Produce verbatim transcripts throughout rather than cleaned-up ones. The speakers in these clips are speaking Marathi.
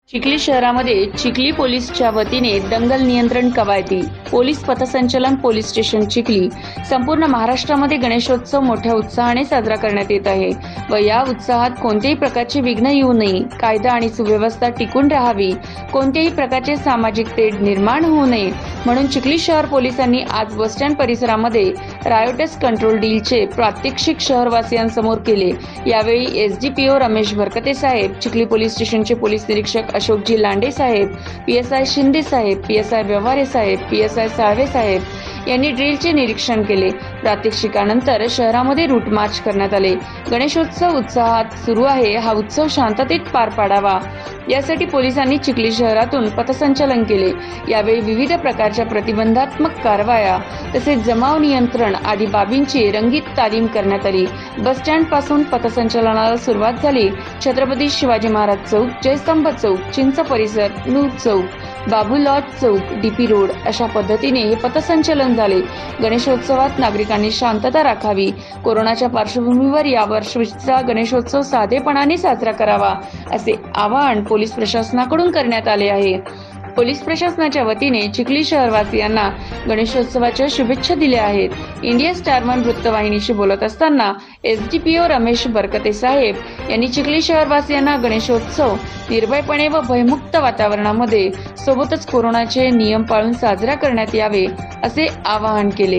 चिखली शहरामध्ये चिखली पोलीसच्या वतीने दंगल नियंत्रण कवायती, पोलीस पथसंचलन, पोलीस स्टेशन चिखली. संपूर्ण महाराष्ट्रामध्ये गणेशोत्सव मोठ्या उत्साहाने साजरा करण्यात येत आहे व या उत्साहात कोणत्याही प्रकारचे विघ्न येऊ नये, कायदा आणि सुव्यवस्था टिकून राहावी, कोणत्याही प्रकारचे सामाजिक तेढ निर्माण होऊ नये म्हणून चिखली शहर पोलिसांनी आज बस स्टँड परिसरामध्ये रायोटस कंट्रोल डीलचे प्रात्यक्षिक शहरवासियांसमोर केले. यावेळी एसडीपीओ रमेश भरकते साहेब, चिखली पोलीस स्टेशनचे पोलीस निरीक्षक अशोकजी लांडे साहेब, पीएसआय शिंदे साहेब, पीएसआय व्यवहारे साहेब, पीएसआय साळवे साहेब यांनी ड्रिलचे निरीक्षण केले. प्रात्यक्षिकानंतर शहरामध्ये रूट मार्च करण्यात आले. गणेशोत्सव उत्साहात सुरू आहे. हा उत्सव शांततेत पार पाडावा यासाठी पोलिसांनी चिखली शहरातून पथसंचलन केले. यावेळी विविध प्रकारच्या प्रतिबंधात्मक कारवाया तसेच जमाव नियंत्रण आदी बाबींची रंगीत तालीम करण्यात आली. बस स्टँड पासून पथसंचलनाला सुरुवात झाली. छत्रपती शिवाजी महाराज चौक, जयस्तंभ चौक, चिंच परिसर, नूर चौक, बाबू लॉज चौक, डीपी रोड अशा पद्धतीने हे पथसंचलन झाले. गणेशोत्सवात नागरिकांनी शांतता राखावी. कोरोनाच्या पार्श्वभूमीवर यावर्षीचा गणेशोत्सव साधेपणाने साजरा करावा असे आवाहन पोलीस प्रशासनाकडून करण्यात आले आहे. पोलीस प्रशासनाच्या वतीने चिखली शहरवासियांना गणेशोत्सवाच्या शुभेच्छा दिल्या आहेत. इंडिया स्टार वन वृत्तवाहिनीशी बोलत असताना एसडीपीओ रमेश भरकते साहेब यांनी चिखली शहरवासियांना गणेशोत्सव निर्भयपणे व भयमुक्त वातावरणामध्ये सोबतच कोरोनाचे नियम पाळून साजरा करण्यात यावे असे आवाहन केले.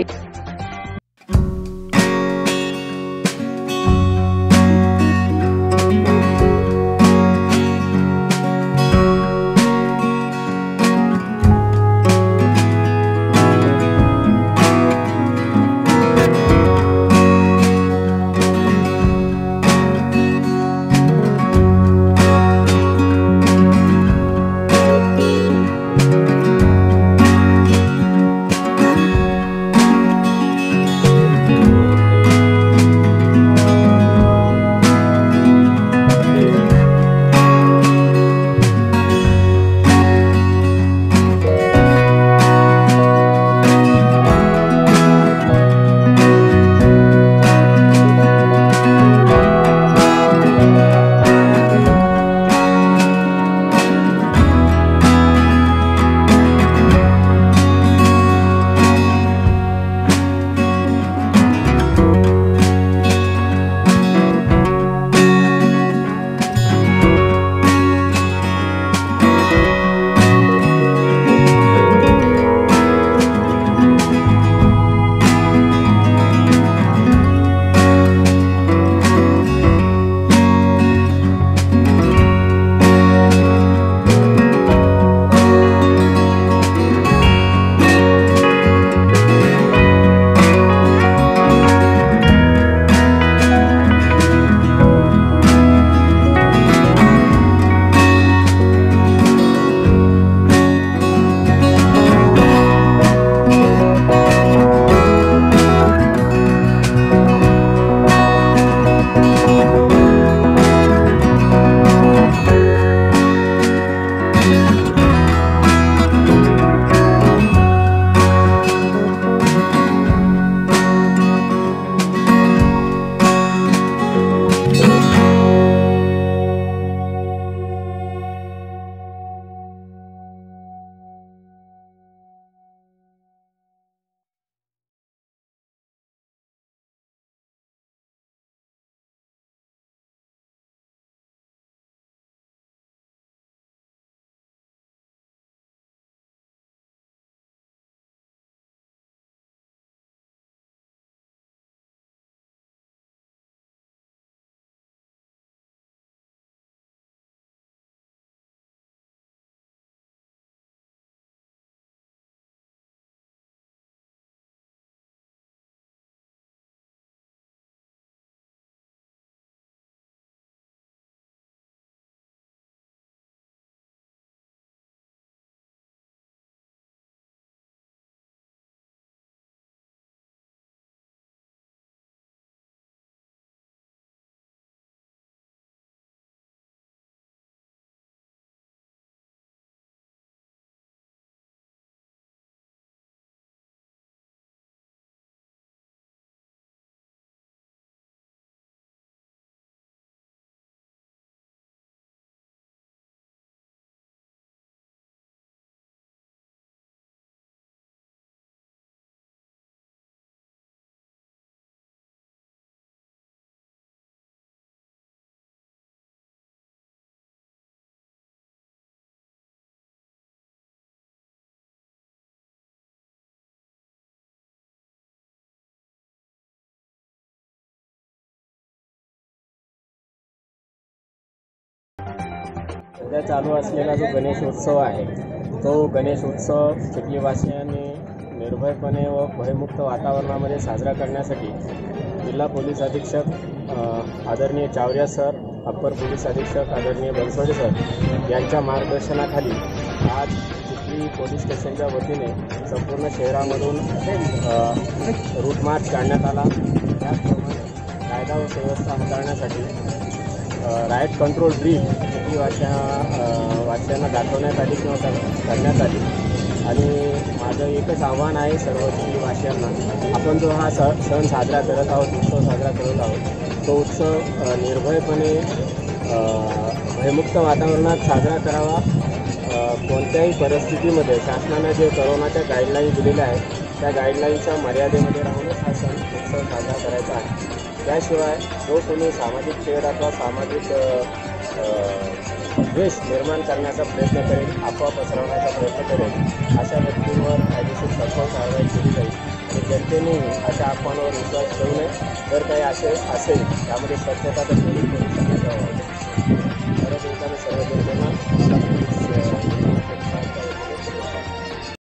सध्या चालू असलेला जो गणेशोत्सव आहे तो गणेशोत्सव चिखलीवासियांनी निर्भयपणे व भयमुक्त वातावरणामध्ये साजरा करण्यासाठी जिल्हा पोलीस अधीक्षक आदरणीय चावरिया सर, अप्पर पोलीस अधीक्षक आदरणीय बनसोडे सर यांच्या मार्गदर्शनाखाली आज चिखली पोलीस स्टेशनच्या वतीने संपूर्ण शहरामधून रूट मार्च काढण्यात आला। त्याचप्रमाणे कायदा व सुव्यवस्था हाताळण्यासाठी रायट कंट्रोल ड्रील चिखली वासिया वासियांना दाखवण्यात आली किंवा करण्यात आली। आणि माझं एकच आव्हान आहे सर्व चिखली वासियांना, आपण जो हा स सण साजरा करत आहोत, उत्सव साजरा करत आहोत, तो उत्सव निर्भयपणे भयमुक्त वातावरणात साजरा करावा। कोणत्याही परिस्थितीमध्ये शासनाने जे कोरोनाच्या गाईडलाईन दिलेल्या आहेत त्या गाईडलाईनच्या मर्यादेमध्ये राहूनच हा सण उत्सव साजरा करायचा आहे। त्याशिवाय जो कोणी सामाजिक छेड अथवा सामाजिक द्वेष निर्माण करण्याचा प्रयत्न करेल, अफवा पसरवण्याचा प्रयत्न करेल, अशा व्यक्तींवर कायदेशीर सखोल कारवाई केली जाईल। आणि जनतेनेही अशा अफवांवर विश्वास ठेवू नये। जर काही असे असेल त्यामध्ये स्वच्छता तर पोलीस पोलिसांना द्यावं। सर्व जनतेने सर्व जनतेला